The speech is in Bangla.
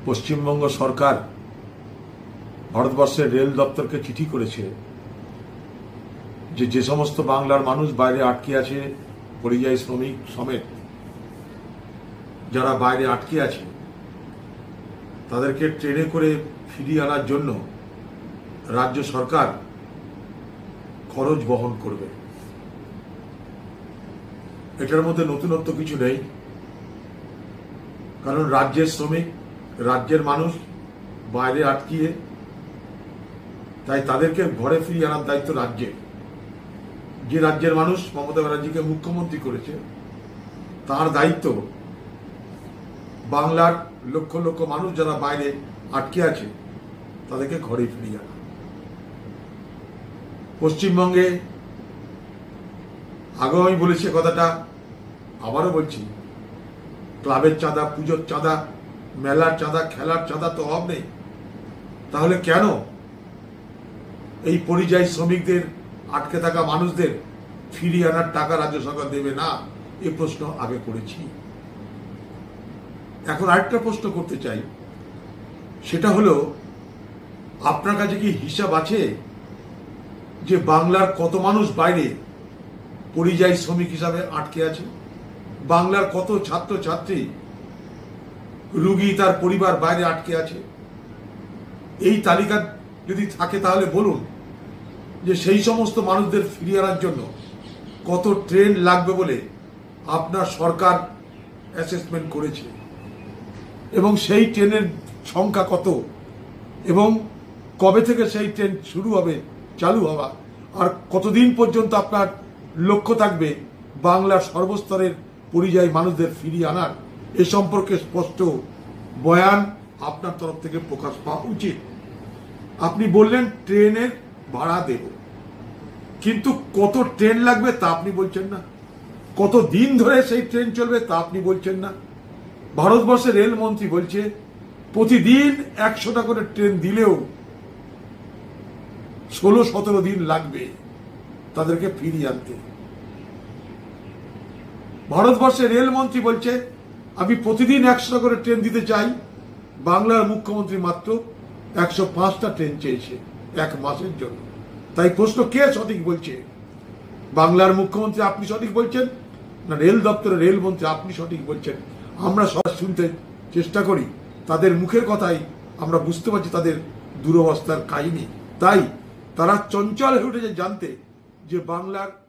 পশ্চিমবঙ্গ সরকার ভারতবর্ষের রেল দপ্তরকে চিঠি করেছে যে সমস্ত বাংলার মানুষ বাইরে আটকে আছে, পরিযায়ী শ্রমিক সমেত যারা বাইরে আটকে আছে, তাদেরকে ট্রেনে করে ফিরিয়ে আনার জন্য রাজ্য সরকার খরচ বহন করবে। এটার মধ্যে নতুনত্ব কিছু নেই, কারণ রাজ্যের শ্রমিক, রাজ্যের মানুষ বাইরে আটকিয়ে, তাই তাদেরকে ঘরে ফিরিয়ে আনার দায়িত্ব রাজ্যের। যে রাজ্যের মানুষ মমতা ব্যানার্জিকে মুখ্যমন্ত্রী করেছে, তার দায়িত্ব বাংলার লক্ষ লক্ষ মানুষ যারা বাইরে আটকে আছে তাদেরকে ঘরে ফিরিয়ে আনা। পশ্চিমবঙ্গে আগেও আমি বলেছি কথাটা, আবারও বলছি, ক্লাবের চাঁদা, পুজোর চাঁদা, মেলার চাঁদা, খেলার চাঁদা তো অভাব নেই। তাহলে কেন এই পরিযায়ী শ্রমিকদের, আটকে থাকা মানুষদের ফিরিয়ে আনার টাকা রাজ্য সরকার দেবে না? এই প্রশ্ন আগে করেছি। এখন আরেকটা প্রশ্ন করতে চাই, সেটা হলো, আপনার কাছে কি হিসাব আছে যে বাংলার কত মানুষ বাইরে পরিযায়ী শ্রমিক হিসাবে আটকে আছে? বাংলার কত ছাত্র ছাত্রী, রুগী, তার পরিবার বাইরে আটকে আছে? এই তালিকা যদি থাকে তাহলে বলুন যে সেই সমস্ত মানুষদের ফিরিয়ে আনার জন্য কত ট্রেন লাগবে বলে আপনার সরকার অ্যাসেসমেন্ট করেছে, এবং সেই ট্রেনের সংখ্যা কত, এবং কবে থেকে সেই ট্রেন শুরু হবে, চালু হওয়া, আর কতদিন পর্যন্ত আপনার লক্ষ্য থাকবে বাংলার সর্বস্তরের পরিযায়ী মানুষদের ফিরিয়ে আনার, এ সম্পর্কে স্পষ্ট বয়ান আপনার তরফ থেকে প্রকাশ পাওয়া উচিত। আপনি বললেন ট্রেনের ভাড়া দেব, কিন্তু কত ট্রেন লাগবে তা আপনি বলছেন না, কত দিন ধরে সেই ট্রেন চলবে তা আপনি বলছেন না। ভারতবর্ষের রেলমন্ত্রী বলছে প্রতিদিন 100টা করে ট্রেন দিলেও 16-17 দিন লাগবে তাদেরকে ফিরিয়ে আনতে। ভারতবর্ষের রেলমন্ত্রী বলছে আমি প্রতিদিন 100টা করে ট্রেন দিতে চাই, বাংলার মুখ্যমন্ত্রী মাত্র 105টা ট্রেন চেয়েছে এক মাসের জন্য। তাই প্রশ্ন, কে সঠিক বলছে? বাংলার মুখ্যমন্ত্রী আপনি সঠিক বলছেন, না রেল দপ্তরের রেলমন্ত্রী আপনি সঠিক বলছেন? আমরা সব শুনতে চেষ্টা করি, তাদের মুখের কথাই আমরা বুঝতে পারছি তাদের দুরবস্থার কাহিনী। তাই তারা চঞ্চল হয়ে উঠেছে জানতে যে বাংলার